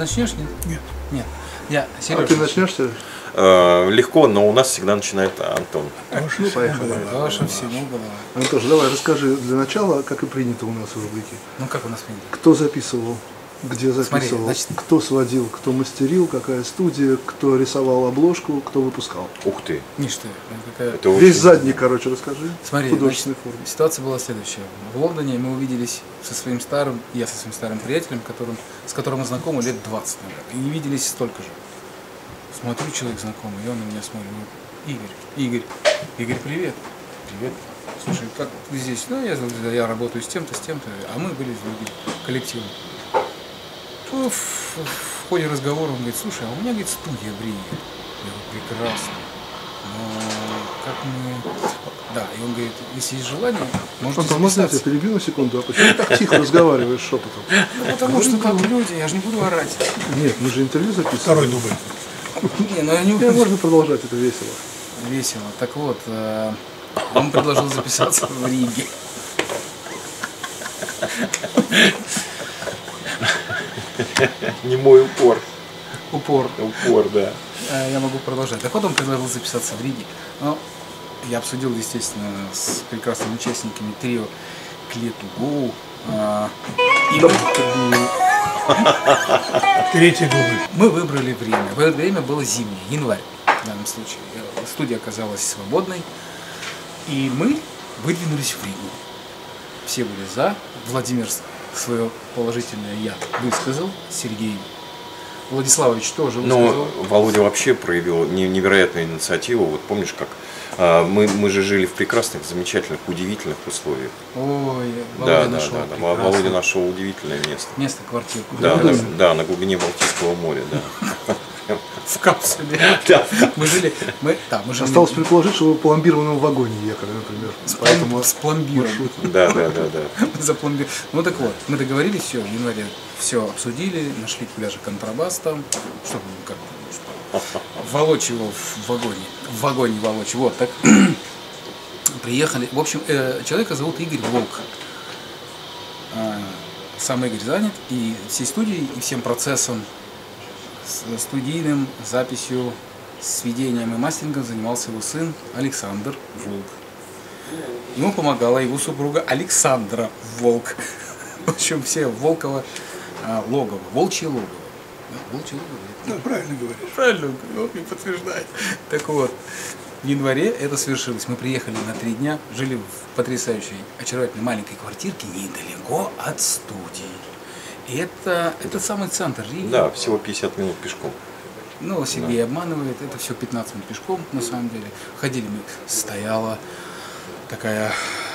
начнешь, нет? Нет. Нет. Я, Сережа, А ты начнешься? Легко, но у нас всегда начинает Антон. Ну, поехали. Ваша всему голова. Антош, давай расскажи для начала, как и принято у нас в рубрике. Ну как у нас принято? Кто записывал, где записывал, Смотри, значит, кто сводил, кто мастерил, какая студия, кто рисовал обложку, кто выпускал. Ух ты. Ничто. Какая... Это Весь очень- задник, короче, расскажи. Смотри, в художественной значит, форме. ситуация была следующая. В Лондоне мы увиделись со своим старым, я со своим старым приятелем, с которым мы знакомы лет 20, наверное, и не виделись столько же. Смотрю, человек знакомый, и он на меня смотрит, говорит, Игорь, привет. Привет. Слушай, как ты здесь? Ну, я работаю с тем-то, а мы были люди коллективом. В ходе разговора он говорит, слушай, а у меня, говорит, студия в Риге. Я говорю, прекрасно. Но как мы... Да, и он говорит, если есть желание, можете Антон, можно я тебя записаться. перебью на секунду? А почему ты так тихо разговариваешь шепотом? Ну, потому что как люди, я же не буду орать. Нет, мы же интервью записываем. Второй дубль. Не, ну я не Можно продолжать, это весело. Весело. Так вот, он предложил записаться в Риге. Не мой упор. Упор. Упор, да. Я могу продолжать. Так вот, он предложил записаться в Риге. Но я обсудил, естественно, с прекрасными участниками трио Клетугу. И Третий дубль. мы выбрали время. В это время было зимнее, январь в данном случае. Студия оказалась свободной. И мы выдвинулись в Ригу. Все были за. Владимир свое положительное «я» высказал. Сергей Владиславович тоже высказал. Но Володя вообще проявил невероятную инициативу. Вот помнишь, как мы же жили в прекрасных, замечательных, удивительных условиях. Ой, Да, Володя нашел прекрасное Володя нашел удивительное место. место, квартиру. Да, на глубине Балтийского моря, да. В капсуле. Да. Мы жили, мы жили Осталось предположить, что вы в пломбированном вагоне ехали, например. Поэтому с пломбиром. Да. Запломбировали. Ну так вот, мы договорились, все, в январе все обсудили, нашли пляжи контрабас там, чтобы как волочь его в вагоне волочь. Вот так. Приехали. В общем, человека зовут Игорь Волк. Сам Игорь занят, и всей студией, и всем процессом студийным, записью, сведением и мастерингом занимался его сын Александр Волк. Ему помогала его супруга Александра Волк. В общем, все Волково логово, волчье логово. Да, волчье логово. Да, правильно говоришь. Правильно, он не подтверждает. Так вот, в январе это свершилось. Мы приехали на 3 дня, жили в потрясающей, очаровательной маленькой квартирке недалеко от студии. И это самый центр Риги. Да, всего 50 минут пешком. Ну, Сергей обманывает, это все 15 минут пешком, на самом деле. Ходили мы, стояла такая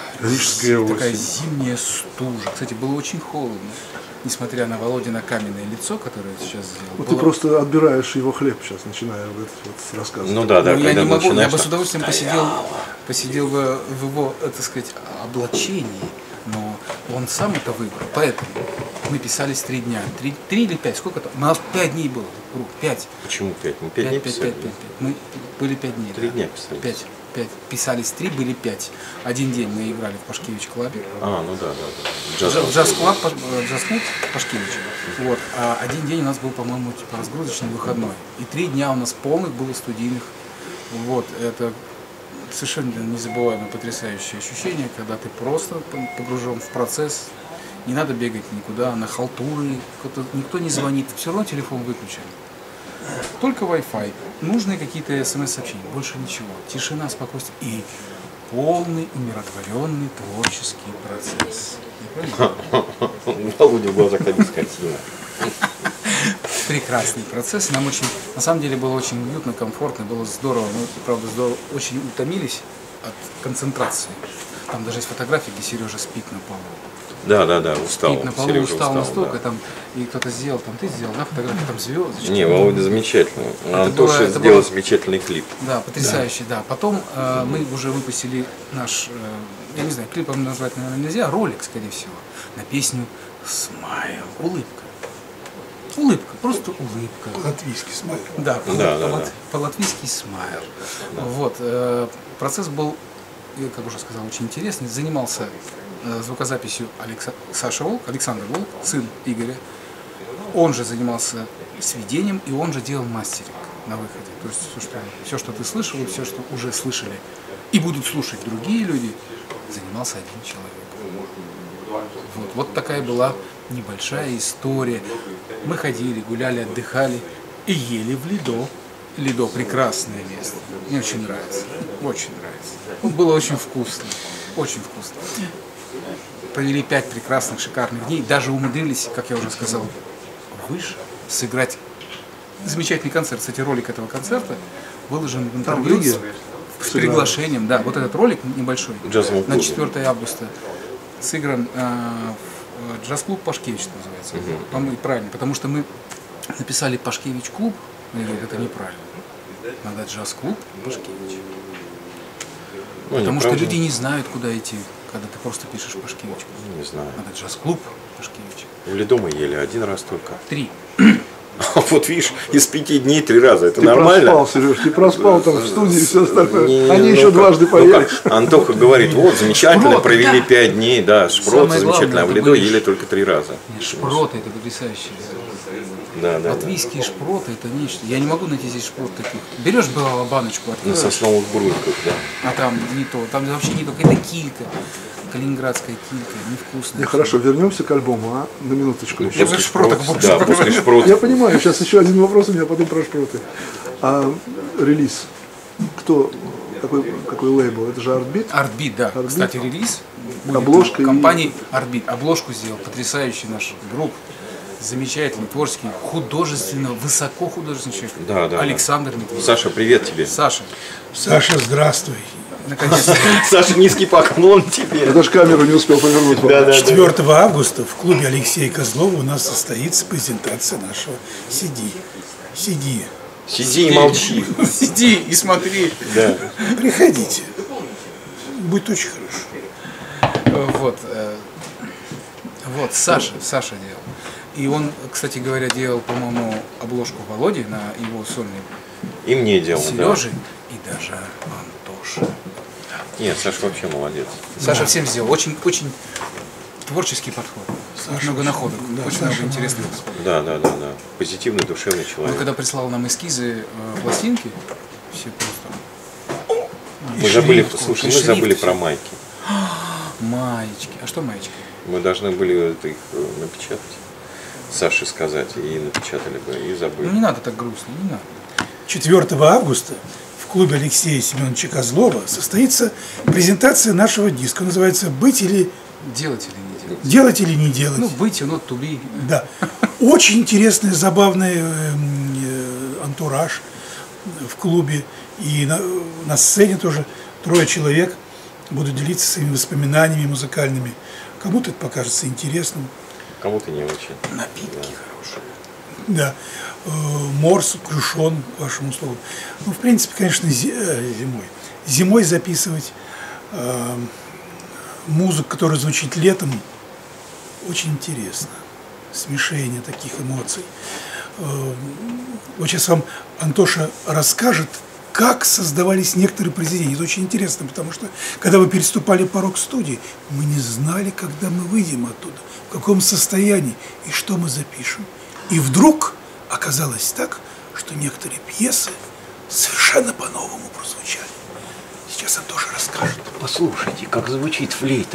зимняя стужа. Кстати, было очень холодно, несмотря на Володина каменное лицо, которое сейчас сделал. Вот ты просто отбираешь его хлеб сейчас, начиная вот рассказывать. Ну да, Ну, я когда не могу, я начинаешь бы с так, удовольствием посидел бы в его, так сказать, облачении, но он сам это выбрал. Поэтому мы писались 3 дня. 3 или 5, сколько там? У нас 5 дней было. 5. Почему 5? Мы 5 дней 5. писали. Мы были 5 дней. 3 да. дня писали. 5. Писались 3, были 5. Один день мы играли в Пашкевич-клабе. Ну да. Джаз-клуб Пашкевич. Вот. А один день у нас был, по-моему, типа разгрузочный выходной. И 3 дня у нас полных было студийных. Вот. Это совершенно незабываемое, потрясающее ощущение, когда ты просто погружен в процесс. Не надо бегать никуда, на халтуры, никто не звонит, все равно телефон выключен. Только Wi-Fi, нужные какие-то смс-сообщения, больше ничего. Тишина, спокойствие и полный умиротворенный творческий процесс. Володя в глазах одни картина. Прекрасный процесс. Нам очень, на самом деле, было очень уютно, комфортно, было здорово. Мы, правда, очень утомились от концентрации. Там даже есть фотографии, где Сережа спит на полу. Да, устал. Спит на полу, Сережа устал настолько, да. там, и кто-то сделал, там ты сделал, да, фотографии, там звездочки. Не, Володя замечательный. Антоша сделал замечательный клип. Да, потрясающий, да. Потом мы уже выпустили наш, я не знаю, клипом назвать, наверное, нельзя, ролик, скорее всего, на песню «Смайл», улыбка. Улыбка, просто улыбка. Латвийский смайл. Да, Да. по-латвийски «Смайл». Вот, процесс был, как уже сказал, очень интересный. Занимался звукозаписью Саша Волк, Александр Волк, сын Игоря. Он же занимался сведением, и он же делал мастеринг на выходе. То есть все, что ты слышал, и все, что уже слышали, и будут слушать другие люди, занимался один человек. Вот такая была небольшая история. Мы ходили, гуляли, отдыхали и ели в Лидо. Лидо – прекрасное место. Мне очень нравится. Очень нравится. Было очень вкусно. Очень вкусно. Провели 5 прекрасных, шикарных дней. Даже умудрились, как я уже сказал, выше сыграть замечательный концерт. Кстати, ролик этого концерта выложен в интервью с приглашением. Да, вот этот ролик небольшой на 4 августа сыгран в джаз-клуб Пашкевич называется. По-моему, правильно, потому что мы написали Пашкевич-клуб. Я говорю, это неправильно. Надо джаз-клуб Пашкевич. Потому что люди не знают, куда идти, когда ты просто пишешь Пашкевич. Не знаю. Надо джаз-клуб Пашкевич. В Лидо мы ели 1 раз только. 3. Вот видишь, из 5 дней 3 раза. Это ты нормально? Проспал, Сереж, ты проспал там в студии и все остальное. Не, Они еще дважды поели. Антоха говорит, вот, замечательно, Шпроты, провели да. 5 дней, да, шпроты Самое замечательно, а в главное, Лидо это ели были только 3 раза. Шпроты это потрясающие. Да. Латвийские шпроты это нечто. Я не могу найти здесь шпрот таких. Берешь бывало баночку, На открываешь, сосновых бруньках, да. а там не то. Там вообще не то. Какая-то килька. Калининградская килька. Невкусная. Хорошо, вернемся к альбому, на минуточку. Я за шпроток больше Да, поговорю. после шпротов. Я понимаю, сейчас еще один вопрос у меня, потом про шпроты. А релиз, какой лейбл? Это же Artbeat? Artbeat, да. Artbeat. Кстати, релиз будет Обложка и- компании Artbeat. Обложку сделал потрясающий наш групп. Замечательный, творческий, художественно, высоко художественный человек. Да. Александр Медведев. Саша, привет тебе. Саша, Саша, здравствуй. наконец-то. Саша, низкий поклон тебе. Я даже камеру не успел повернуть. 4 августа в клубе Алексея Козлова у нас состоится презентация нашего CD. Сиди и молчи. Сиди и смотри. Да. Приходите. Будет очень хорошо. Вот, Саша делал. И он, кстати говоря, делал, по-моему, обложку Володи на его сольный И мне делал, да. Сережи и даже Антоша. Нет, Саша вообще молодец. Саша всем сделал. Очень творческий подход. Много находок. Очень много интересных подходов. Да. Позитивный, душевный Он человек. когда прислал нам эскизы пластинки, все просто... Мы забыли, шрифт, слушай, и мы шрифт, забыли всё. про майки. Маечки. А что маечки? Мы должны были их напечатать. Саше сказать, и напечатали бы, и Ну забыли. не надо так грустно, не надо. 4 августа в клубе Алексея Семеновича Козлова состоится презентация нашего диска. Называется «Быть или Делать или не делать? делать или не делать». Ну, быть, not to be. Да. Очень интересный, забавный антураж в клубе. И на сцене тоже 3 человек будут делиться своими воспоминаниями музыкальными. Кому-то это покажется интересным. Кому-то не очень. Напитки хорошие. Да. Морс, крюшон, к вашему слову. Ну, в принципе, конечно, зимой. Зимой записывать музыку, которая звучит летом, очень интересно. Смешение таких эмоций. Вот сейчас вам Антоша расскажет, как создавались некоторые произведения. Это очень интересно, потому что, когда вы переступали порог студии, мы не знали, когда мы выйдем оттуда, в каком состоянии и что мы запишем. И вдруг оказалось так, что некоторые пьесы совершенно по-новому прозвучали. Сейчас Антоша расскажет. Послушайте, как звучит флейта.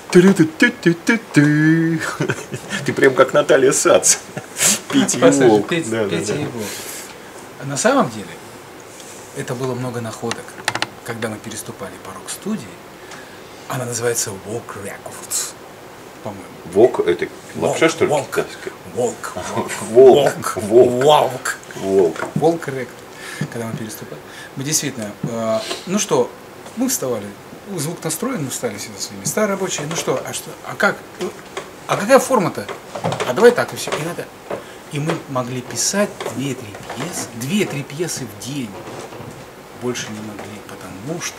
Ты. Ты прям как Наталья Сац. Петя и волк. Петя и волк. А на самом деле, это было много находок. Когда мы переступали порог студии, она называется Walk Records, по-моему. Вок это лапша, что ли? Волк. китайская? Волк. Волк. Волк. Волк. Волк Records. Когда мы переступали. Мы действительно, ну что, мы вставали, звук настроен, мы встали все на свои места рабочие. Ну что, а как? А какая форма-то? А давай так и все. И надо. И мы могли писать 2-3 пьесы в день. Больше не могли, потому что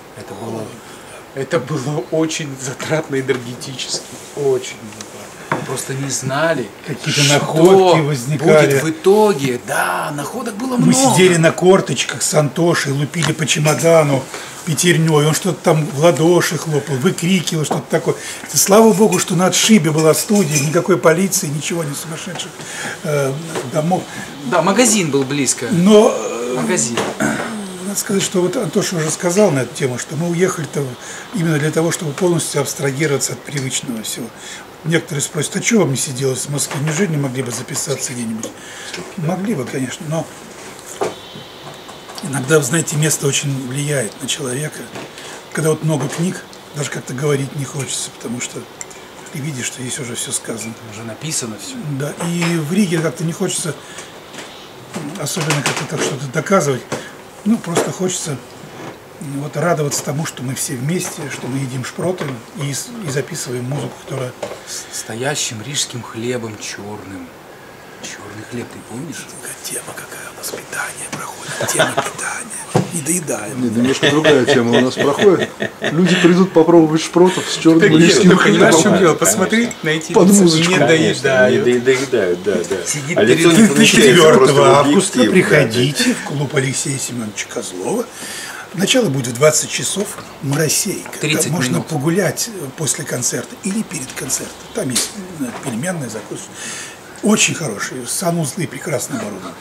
это было очень затратно энергетически. Очень затратно. просто не знали, Какие-то что находки возникали. будет в итоге. Да, находок было много. Мы сидели на корточках с Антошей, лупили по чемодану пятерней, он что-то там в ладоши хлопал, выкрикивал, что-то такое. Слава богу, что на отшибе была студия, никакой полиции, ничего, не сумасшедших домов. Да, магазин был близко. Но Магазин. надо сказать, что вот Антоша уже сказал на эту тему, что мы уехали-то именно для того, чтобы полностью абстрагироваться от привычного всего. Некоторые спросят, а что вам не сиделось в Москве? Неужели не могли бы записаться где-нибудь? Могли бы, конечно, но иногда, вы знаете, место очень влияет на человека. Когда вот много книг, даже как-то говорить не хочется, потому что ты видишь, что здесь уже все сказано. Уже написано все. Да, и в Риге как-то не хочется, особенно как-то так что-то доказывать. Ну, просто хочется вот радоваться тому, что мы все вместе, что мы едим шпроты и записываем музыку, которая... С настоящим рижским хлебом черным. Черный хлеб, ты помнишь? Тема какая у нас, питание проходит, тема питания. Не доедаем. Нет, немножко другая тема у нас проходит. Люди придут попробовать шпротов с черным рижским понимаешь, в чем хлебом. дело? Посмотри на эти Под лица, музычку. не доедают. Не доедают, да, да. Сидит А лицо перед- не помещается 4 просто в августа объектив, да. приходите в клуб Алексея Семеновича Козлова. Начало будет в 20 часов. Моросейка. 30 Там можно минут. погулять после концерта или перед концертом. Там есть пельменная закуска. Очень хорошие, санузлы прекрасно оборудованы.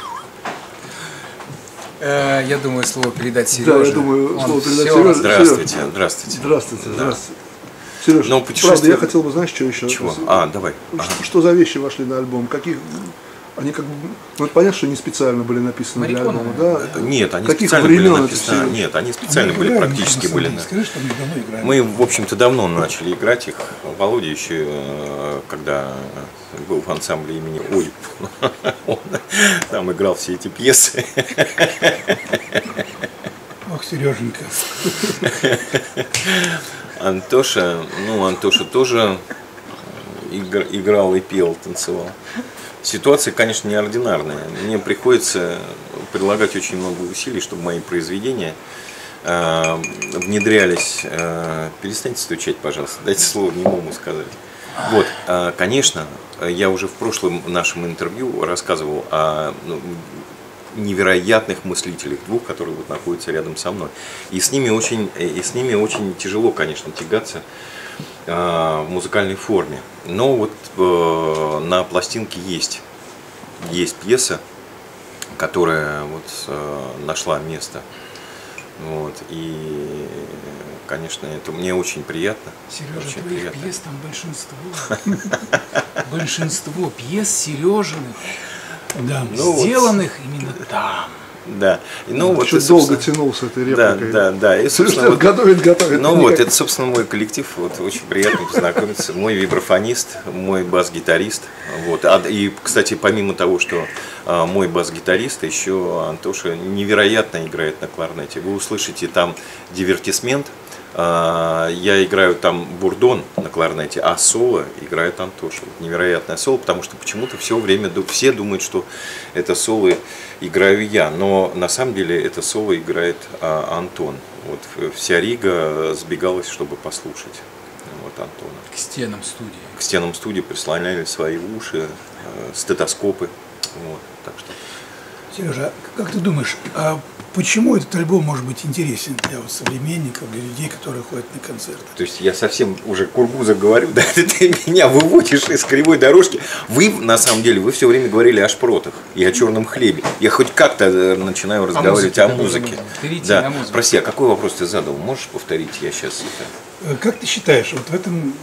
Я думаю, слово передать Да, Сереже. я думаю, Он слово передать всё Сереже. Здравствуйте, здравствуйте. Здравствуйте, Да. здравствуйте. Сереж, Ну, правда, путешествие- я хотел бы, знаешь, что еще? Чего? А, давай. Ага. Что за вещи вошли на альбом? Каких... Они как бы... Ну, это понятно, что не специально были написаны для Мариконы, альбома, да? Нет, они Каких специально были времен это написаны. все? Нет, они специально были практически были. на- Скажи, что мы давно играем. Мы, в общем-то, давно начали играть их. Володя еще, когда был в ансамбле имени Ой, он там играл все эти пьесы. Ох, Сереженька. Антоша тоже играл и пел, танцевал. Ситуация, конечно, неординарная. Мне приходится прилагать очень много усилий, чтобы мои произведения внедрялись. Перестаньте стучать, пожалуйста, дайте слово немому сказать. Вот, конечно, я уже в прошлом нашем интервью рассказывал о невероятных мыслителях, двух, которые вот находятся рядом со мной. И с ними очень тяжело, конечно, тягаться в музыкальной форме. Но вот на пластинке есть пьеса, которая вот нашла место. Вот, и, конечно, это мне очень приятно. Сережа, очень твоих приятно. пьес там большинство. Большинство пьес Сережиных, Да. Ну, вот. сделанных именно там. Да. И, ну, вот, Чуть и, долго собственно, тянул с этой Да, репликой. да. И, собственно, вот, Готовит. ну вот, это, собственно, мой коллектив, вот, очень приятно познакомиться. Мой вибрафонист, мой бас-гитарист. Вот. И, кстати, помимо того, что мой бас-гитарист, еще Антоша невероятно играет на кларнете. Вы услышите там дивертисмент. Я играю там бурдон на кларнете, а соло играет Антоша. Вот невероятное соло, потому что почему-то все время все думают, что это соло играю я, но на самом деле это соло играет Антон. Вот вся Рига сбегалась, чтобы послушать вот Антона. К стенам студии. К стенам студии прислоняли свои уши, стетоскопы. Вот, так что. Сережа, как ты думаешь, а почему этот альбом может быть интересен для вот современников, для людей, которые ходят на концерты? То есть я совсем уже кургуза говорю, да, ты меня выводишь из кривой дорожки. Вы, на самом деле, вы все время говорили о шпротах и о черном хлебе. Я хоть как-то начинаю разговаривать о музыке. Перейти Да. на музыку. Прости, а какой вопрос ты задал? Можешь повторить? Я сейчас... Как ты считаешь, вот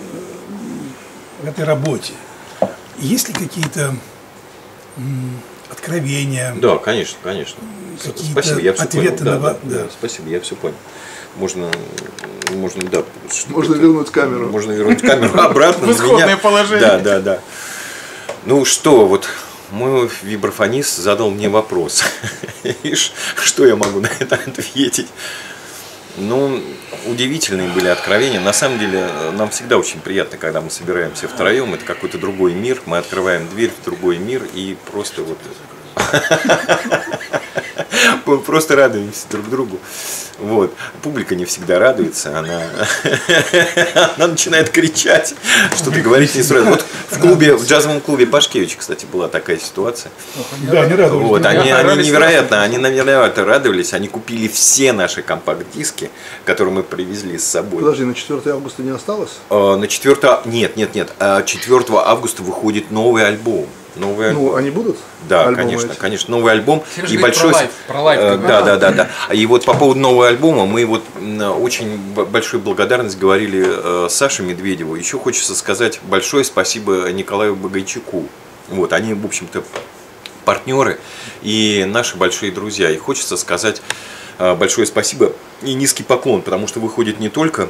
в этой работе есть ли какие-то откровения? Да, конечно, конечно. Какие-то Спасибо, я все понял. ответы на Да, да. спасибо, я все понял. Можно, да. Можно вернуть камеру. Можно вернуть камеру обратно. В исходное меня. положение. Да. Ну что, вот мой вибрафонист задал мне вопрос. И что я могу на это ответить? Ну, удивительные были откровения. На самом деле, нам всегда очень приятно, когда мы собираемся втроем. Это какой-то другой мир. Мы открываем дверь в другой мир и просто вот Просто радуемся друг другу. Вот. Публика не всегда радуется, она начинает кричать, что-то говорить не сразу. Вот в джазовом клубе Пашкевич, кстати, была такая ситуация. Да, они радовались. Вот, они невероятно радовались, они купили все наши компакт-диски, которые мы привезли с собой. Подожди, на 4 августа не осталось? На 4... Нет. 4 августа выходит новый альбом. Ну, они будут? Да, конечно, новый альбом. Сережа И говорит большой... про лайв. Да. И вот по поводу нового альбома мы вот очень большую благодарность говорили Саше Медведеву. Еще хочется сказать большое спасибо Николаю Багайчуку. Вот, они, в общем-то, партнеры и наши большие друзья. И хочется сказать большое спасибо и низкий поклон, потому что выходит не только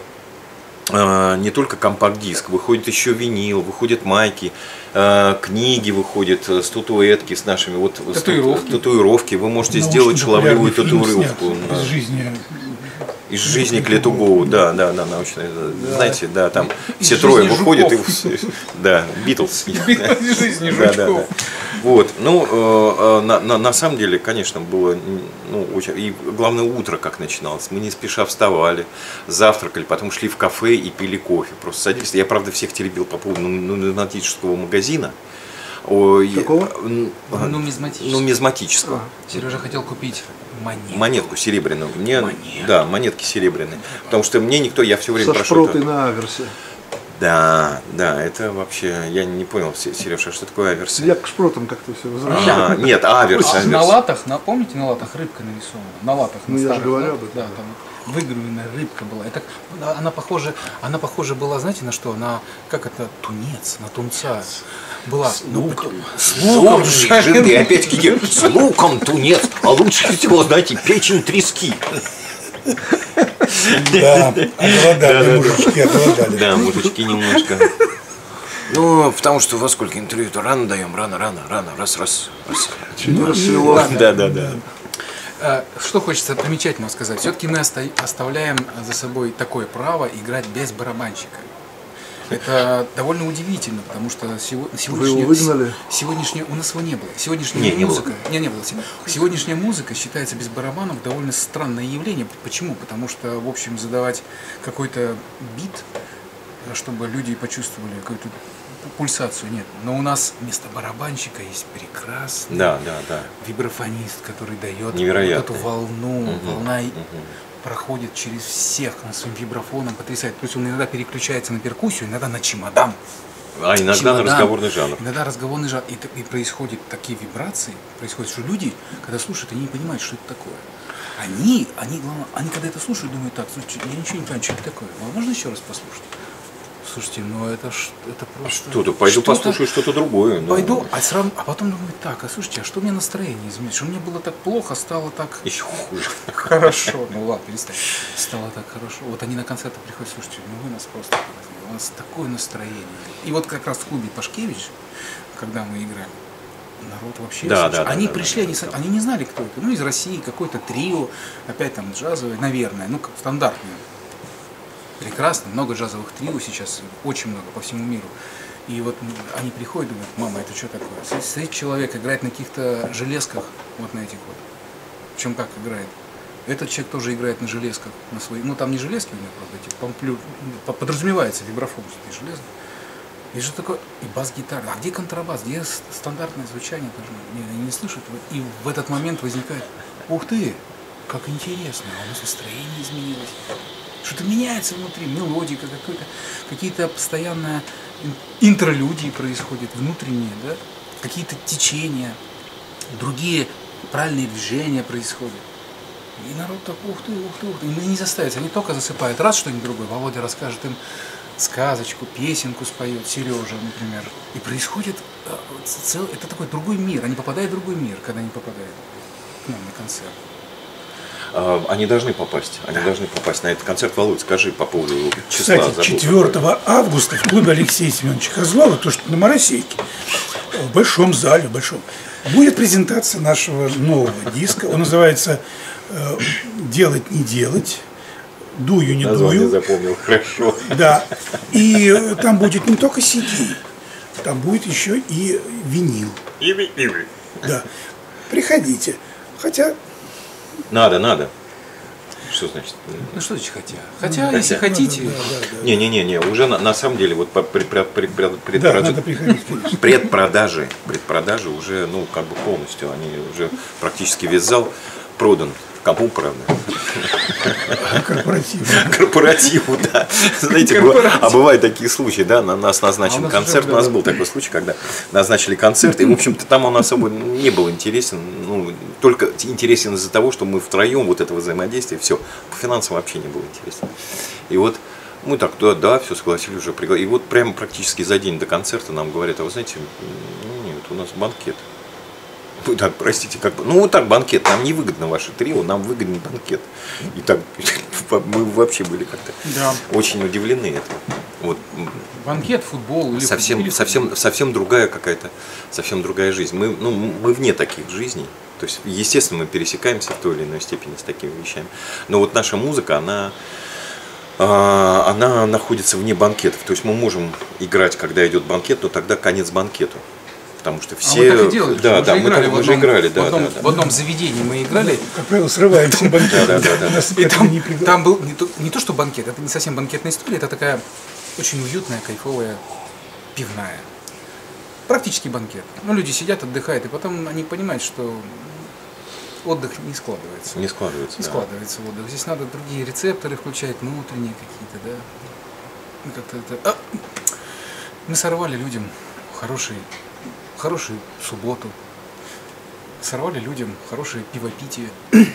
компакт-диск, выходит еще винил, выходят майки, книги выходят, статуэтки с нашими татуировки. Вы можете сделать шаловливую татуировку из жизни Клету Гоу, да, научная, знаете, да, там все трое выходят и да, Битлз. Из жизни жучков. Вот, ну, на самом деле, конечно, было, ну, очень, и главное, утро как начиналось. Мы не спеша вставали, завтракали, потом шли в кафе и пили кофе. Просто садились. Я, правда, всех теребил по поводу нумизматического магазина. Какого? Нумизматического. Сережа хотел купить монетку серебряную. Да, монетки серебряные. Потому что мне никто, я все время прошу. Со шпротой на аверсе. Да, это вообще, я не понял, Сережа, что такое аверс? Я к шпротам как-то все возвращаю. Нет, аверс. На латах, помните, на латах рыбка нарисована? На латах. Ну, я же говорю об этом. Да, там выгравированная рыбка была. Это, она похожа была, знаете, на что? На, как это, тунец, на тунца. Была с луком. С луком жареный, опять-таки, с луком тунец, а лучше всего, знаете, печень трески. Да, оголодали мужички, оголодали. Да, мужички немножко. Ну, потому что во сколько интервью-то рано даем, рано, раз. Не рассвело. Да. Что хочется примечательно сказать. Все-таки мы оставляем за собой такое право играть без барабанщика. Это довольно удивительно, потому что сегодняшняя у нас его не было. Сегодняшняя музыка, не было. Сегодняшняя музыка считается без барабанов довольно странное явление. Почему? Потому что, в общем, задавать какой-то бит, чтобы люди почувствовали какую-то пульсацию, нет. Но у нас вместо барабанщика есть прекрасный вибрафонист, который дает вот эту волну, волна проходит через всех, он своим вибрафоном потрясает. То есть он иногда переключается на перкуссию, иногда на чемодан. А иногда на разговорный жанр. Иногда разговорный жанр. И происходят такие вибрации, происходит, что люди, когда слушают, они не понимают, что это такое. Они когда это слушают, думают, так, слушайте, я ничего не понимаю, что это такое. Можно еще раз послушать? Слушайте, ну это просто... Что-то, пойду послушаю что-то другое. Пойду, а потом думаю, так, слушайте, а что у меня настроение изменилось? Что мне было так плохо, стало так... Еще хуже. Хорошо, ну ладно, перестань. Стало так хорошо. Вот они на концерты приходят, слушайте, ну вы нас просто поразили, у нас такое настроение. И вот как раз в клубе Пашкевич, когда мы играли, народ вообще... Они пришли, они не знали, кто это. Ну, из России какое-то трио, опять там джазовое, наверное, ну, как стандартное. Прекрасно, много джазовых трио сейчас, очень много по всему миру. И вот они приходят и думают, мама, это что такое? Стоит человек, играет на каких-то железках, вот на этих вот. Причем как играет? Этот человек тоже играет на железках, на свои, ну там не железки у него, правда, подразумевается вибрафон, и железо. И что такое? И бас-гитара. А где контрабас? Где стандартное звучание? Они не слышат. И в этот момент возникает, ух ты, как интересно, у нас настроение изменилось. Что-то меняется внутри, мелодика какие-то постоянные интерлюдии происходят, внутренние, да? Какие-то течения, другие правильные движения происходят. И народ так, ух ты. И мы не заставить, они только засыпают. Раз что-нибудь другое, Володя расскажет им сказочку, песенку споет, Сережа, например. И происходит, это такой другой мир, они попадают в другой мир, когда они попадают к нам на концерт. Они должны попасть на этот концерт. Володь, скажи по поводу числа. Кстати, 4 августа в клубе Алексея Семеновича Козлова, то, что на Моросейке, в большом зале, будет презентация нашего нового диска. Он называется «Делать, не делать», «Дую, не название дую». Запомнил, хорошо. Да, и там будет не только CD, там будет еще и винил. И Да. приходите. Хотя... Надо. Что значит? Ну что значит хотя? Хотя, если хотите... Не, уже на самом деле вот по надо приходить, конечно. предпродажи уже, ну, как бы полностью, они уже практически весь зал продан. Кому, правда? Корпоративу, да. Знаете, а бывают такие случаи, да, на нас назначен концерт, у нас был такой случай, когда назначили концерт, и, в общем-то, там он особо не был интересен, ну, только интересен из-за того, что мы втроем, вот этого взаимодействия, все, по финансам вообще не было интересно. И вот мы так, да, все согласились уже, и вот прямо практически за день до концерта нам говорят, а вы знаете, нет, у нас банкет. Ну так, простите, как бы. Ну вот так банкет, нам не выгодно ваше трио, нам выгоден банкет. И так мы вообще были как-то очень удивлены этому. Вот. Банкет, футбол или совсем другая какая-то, совсем другая жизнь. Мы вне таких жизней. То есть, естественно, мы пересекаемся в той или иной степени с такими вещами. Но вот наша музыка, она находится вне банкетов. То есть мы можем играть, когда идет банкет, но тогда конец банкету. Потому что все... мы так и делали. Да, мы же играли. В одном заведении мы играли. Как правило, срываем все банкеты. И там был не то, что банкет, это не совсем банкетная история, это такая очень уютная, кайфовая пивная. Практически банкет. Ну, люди сидят, отдыхают, и потом они понимают, что отдых не складывается. Не складывается отдых. Здесь надо другие рецепторы включать, внутренние какие-то, да. Ну, как-то это... Мы сорвали людям хорошую субботу. Сорвали людям хорошее пивопитие.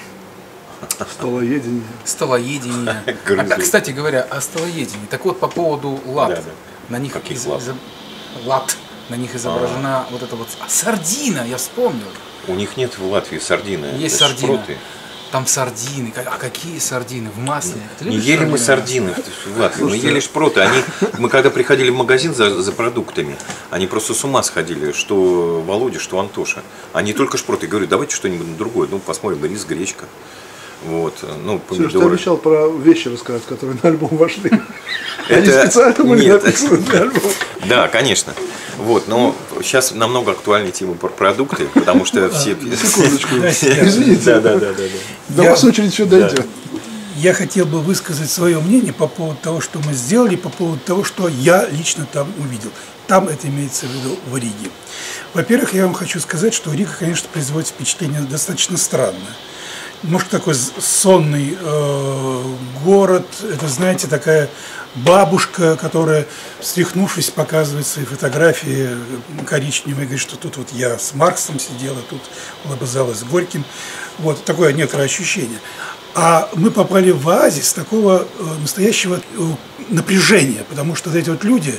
Столоедение. Кстати говоря, о столоедении. Так вот, по поводу лат. На них лат. На них изображена вот эта вот сардина, я вспомнил. У них нет в Латвии сардины. Есть сардина. Там сардины. А какие сардины? В масле. Не ели мы сардины в Латвии, мы ели шпроты. Мы когда приходили в магазин за продуктами, они просто с ума сходили, что Володя, что Антоша. Они только шпроты. Я говорю, давайте что-нибудь другое. Ну, посмотрим, рис, гречка. Вот, ну, помидоры. Сереж, ты обещал про вещи рассказать, которые на альбом вошли. Они специально были написаны для альбома. Да, конечно. Вот, но сейчас намного актуальнее тема про продукты, потому что все... Секундочку, извините. Да. До вас очередь еще дойдет. Я хотел бы высказать свое мнение по поводу того, что мы сделали, по поводу того, что я лично там увидел. Там это имеется в виду в Риге. Во-первых, я вам хочу сказать, что Рига, конечно, производит впечатление достаточно странное. Может, такой сонный город, это, знаете, такая бабушка, которая, встряхнувшись, показывает свои фотографии коричневые, говорит, что тут вот я с Марксом сидела, тут лобызалась с Горьким. Вот такое некоторое ощущение. А мы попали в оазис такого настоящего напряжения, потому что вот эти вот люди,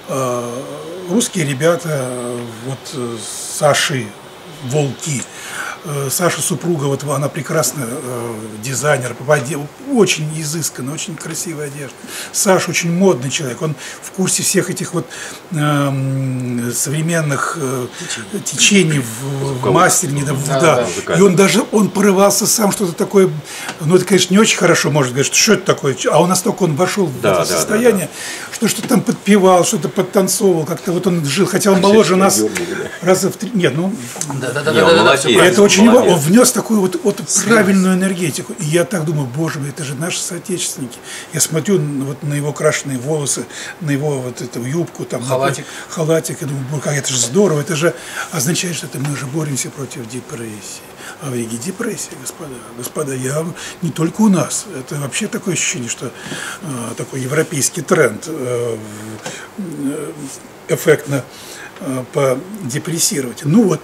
русские ребята, вот Саши Волки, Саша супруга, вот она прекрасная дизайнер, очень изысканная, очень красивая одежда. Саша очень модный человек, он в курсе всех этих вот современных течений в мастерине, да. И он порывался сам что-то такое, ну это, конечно, не очень хорошо, может говорить, что это такое, а он настолько вошел в это состояние, что что-то там подпевал, что-то подтанцовывал, как-то вот он жил, хотя он моложе нас раза в 3, нет, ну, это очень он внес такую вот правильную энергетику. И я так думаю, боже мой, это же наши соотечественники. Я смотрю вот на его крашеные волосы, на его вот эту юбку, там, халатик, и думаю, боже, как это же здорово, это же означает, что мы уже боремся против депрессии. А в Риге депрессия, господа, не только у нас. Это вообще такое ощущение, что такой европейский тренд эффектно подепрессировать. Ну вот,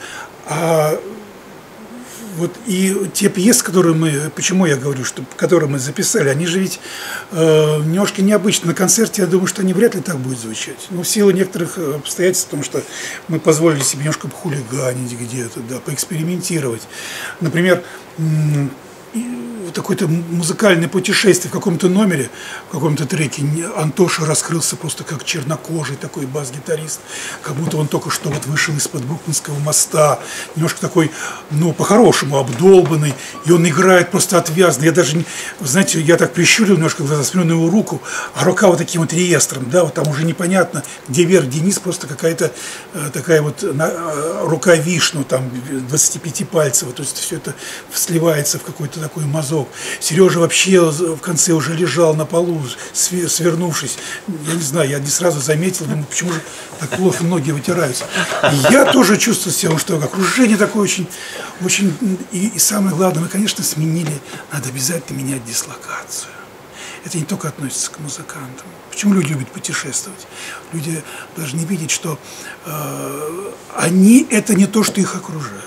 вот и те пьесы, которые почему я говорю, что которые мы записали, они же ведь немножко необычны. На концерте, я думаю, что они вряд ли так будут звучать. Но в силу некоторых обстоятельств, потому что мы позволили себе немножко похулиганить где-то, да, поэкспериментировать. Например, такое-то музыкальное путешествие в каком-то номере, в каком-то треке. Антоша раскрылся просто как чернокожий такой бас-гитарист, как будто он только что вот вышел из-под Бруклинского моста, немножко такой, ну, по-хорошему обдолбанный, и он играет просто отвязно. Я даже, знаете, я так прищурил немножко глаза, смотрю на его руку, а рука вот таким вот реестром, да, вот там уже непонятно, где вверх, где низ, просто какая-то такая вот рука Вишну, там 25 пальцев, то есть все это сливается в какой-то такой мазок. Сережа вообще в конце уже лежал на полу, свернувшись. Я не знаю, я не сразу заметил, думаю, почему же так плохо ноги вытираются. И я тоже чувствую себя, что окружение такое очень, очень... И самое главное, мы, конечно, сменили, надо обязательно менять дислокацию. Это не только относится к музыкантам. Почему люди любят путешествовать? Люди должны видеть, что они – это не то, что их окружает.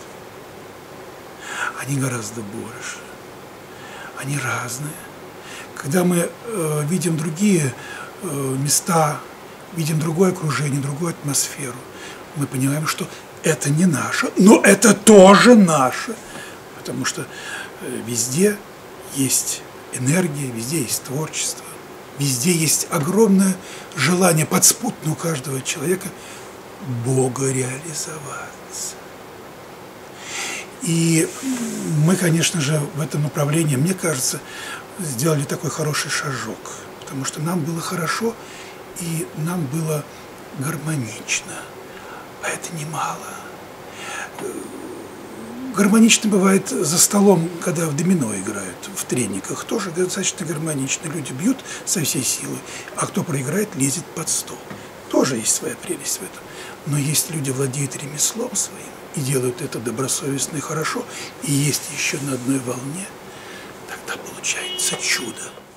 Они гораздо больше. Они разные. Когда мы видим другие места, видим другое окружение, другую атмосферу, мы понимаем, что это не наше, но это тоже наше. Потому что везде есть энергия, везде есть творчество, везде есть огромное желание подспудно у каждого человека Бога реализоваться. И мы, конечно же, в этом направлении, мне кажется, сделали такой хороший шажок, потому что нам было хорошо и нам было гармонично, а это немало. Гармонично бывает за столом, когда в домино играют, в трениках, тоже достаточно гармонично. Люди бьют со всей силы, а кто проиграет, лезет под стол. Тоже есть своя прелесть в этом. Но если люди владеют ремеслом своим и делают это добросовестно и хорошо, и есть еще на одной волне, тогда получается чудо.